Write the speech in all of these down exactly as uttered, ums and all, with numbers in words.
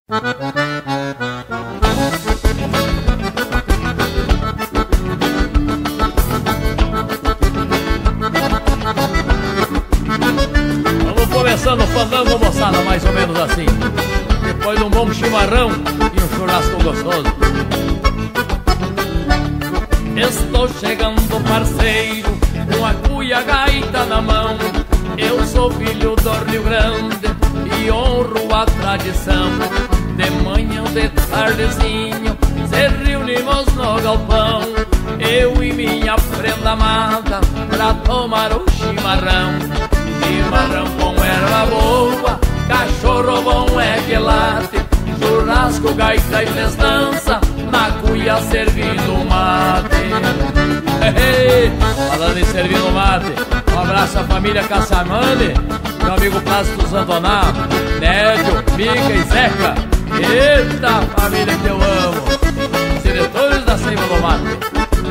Vamos começando o fandango, moçada, mais ou menos assim. Depois de um bom chimarrão e um churrasco gostoso. Estou chegando, parceiro, com a cuia gaita na mão. Eu sou filho do Rio Grande e honro a tradição. De manhã, de tardezinho, se reunimos no galpão, eu e minha prenda amada, pra tomar um chimarrão. Chimarrão com erva boa, cachorro bom é que late, churrasco, gaita e festança, na cuia servindo mate. Falando em servindo mate, um abraço à família Cassamane, meu amigo Plácido Zandoná, Nédio, Mica e Zeca. Eita família que eu amo, os diretores da Ceiba do Mate.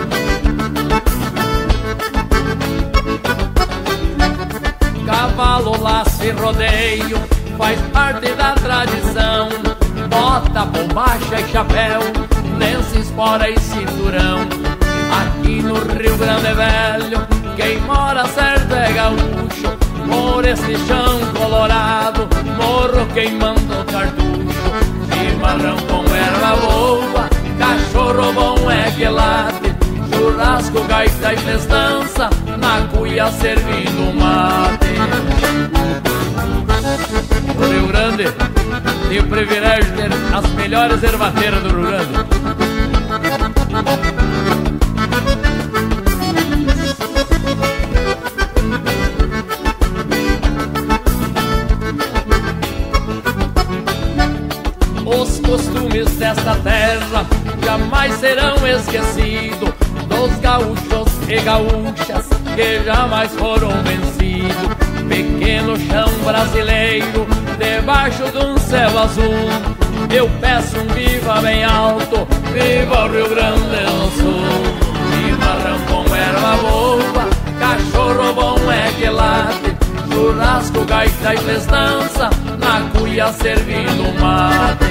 Cavalo, laço e rodeio faz parte da tradição. Bota, bombacha e chapéu, lenço, espora e cinturão. Aqui no Rio Grande Velho, quem mora certo é gaúcho. Por esse chão colorado, morro queimando cartucho. Chimarrão com erva boa, cachorro bom é que late, churrasco, gaita e festança, na cuia servindo mate. O Rio Grande tem o privilégio de ter as melhores ervateiras do Rio Grande. Os costumes desta terra jamais serão esquecidos, dos gaúchos e gaúchas que jamais foram vencidos. Pequeno chão brasileiro, debaixo de um céu azul, eu peço um viva bem alto, viva o Rio Grande do Sul. Chimarrão com erva boa, cachorro bom é que late, churrasco, gaita e festança, na cuia servindo mate.